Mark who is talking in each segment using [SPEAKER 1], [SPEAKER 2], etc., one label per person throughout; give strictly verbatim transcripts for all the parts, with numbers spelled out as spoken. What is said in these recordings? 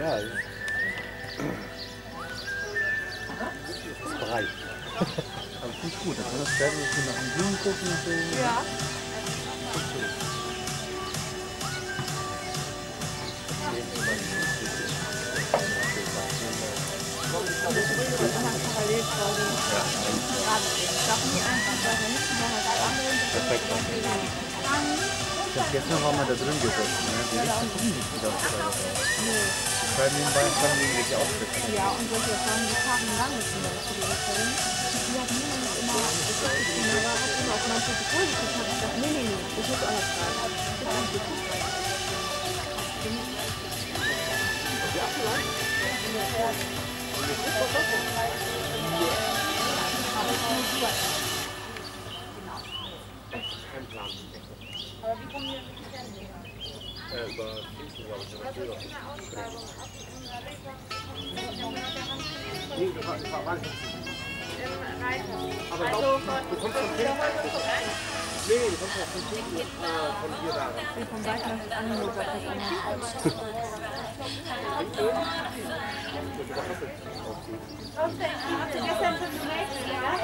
[SPEAKER 1] Ja, das ist bereit. Aber das ist gut, dann kann das später so nach dem Blumen gucken und so.
[SPEAKER 2] Ja.
[SPEAKER 1] Perfekt. Ich hab gestern war mal da drin gesessen, ne? Die richten um nicht wieder auf die Die schreiben nebenbei und schreiben irgendwelche Aufschriften.
[SPEAKER 2] Ja, und solche Sachen, die fahren lange zum Beispiel die Richterin. Die hat niemand immer, ich hab die Kamera, hat immer auf mein Protokoll geguckt, hat gesagt, nee, nee, nee, ich muss anders schreiben. Das ist nicht wichtig.
[SPEAKER 3] Aber wie kommen wir mit den
[SPEAKER 1] Äh, über Pfingsten, glaube ich.
[SPEAKER 3] Was ist eine Ausschreibung?
[SPEAKER 1] Nee, das war, das war Reiter. Aber
[SPEAKER 3] Also
[SPEAKER 1] du kommst von Pfingsten? Nee, du kommst von Pfingsten äh, von hier da.
[SPEAKER 2] Ich bin von Weiter nach Angebot, das ist anders.
[SPEAKER 3] Hast du gestern schon gemeldet?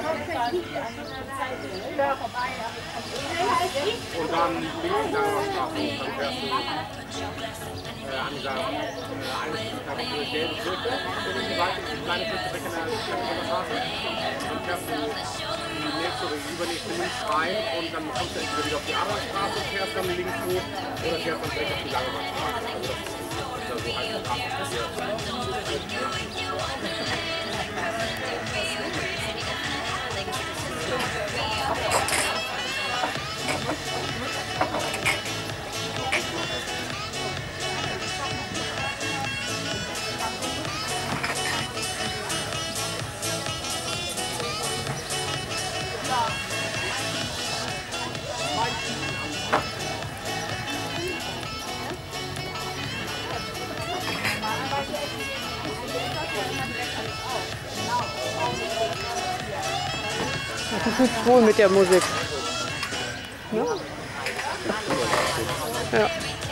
[SPEAKER 3] Ja, vorbei.
[SPEAKER 1] Und dann links lang noch Straße. Dann fährst du äh, an dieser äh, eine Strecke für gelbe Kirche. Und die Seite ist eine kleine Kirche weg in der Straße. Dann fährst du die nächste oder die übernächste links rein und dann kommst du entweder wieder auf die Arbeitsstraße und fährst dann links hoch oder fährst dann direkt auf die Langebahnstraße. Also das ist so halt
[SPEAKER 4] Das ist wohl mit der Musik. Ja. Ja.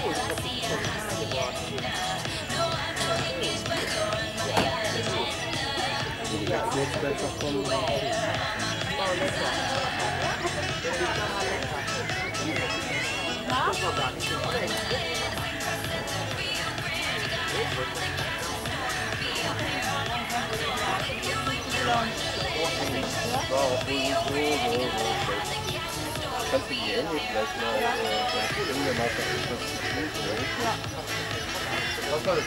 [SPEAKER 1] Kannst du die Hände vielleicht mal äh, in der Masse etwas ja. Was war das?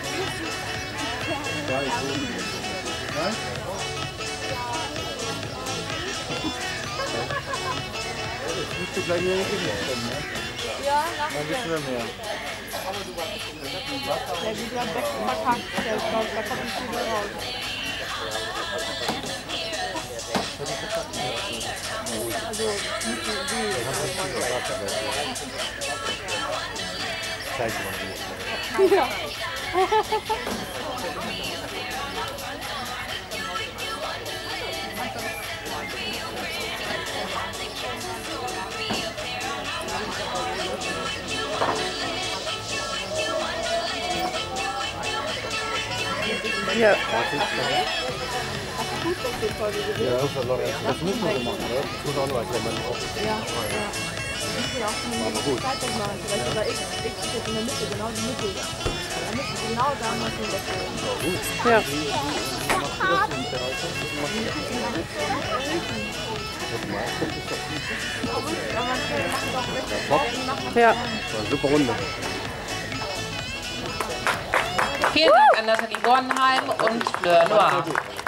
[SPEAKER 1] Ja, ich Nein? Das musst du gleich hier hinkommen, ne?
[SPEAKER 2] Ja, nach
[SPEAKER 1] Dann wissen wir mehr.
[SPEAKER 2] der sieht ja am besten verkackt. Der ist, glaub, da kommt nicht viel raus. Also, nicht so wie.
[SPEAKER 1] Zeig mal.
[SPEAKER 2] Ja.
[SPEAKER 4] Ja.
[SPEAKER 1] Ja, das war noch erst. Das müssen wir so machen, oder? Das muss auch noch erklären, man auch.
[SPEAKER 2] Ja, ja. Ich will auch eine Zeitung machen, vielleicht über X. X ist jetzt in der Mitte, genau die Mitte. Da müssen wir genau da mal so wechseln.
[SPEAKER 4] Ja. Ja.
[SPEAKER 1] Super Runde.
[SPEAKER 5] Vielen Dank an Nathalie Bornheim und Fleur Noir.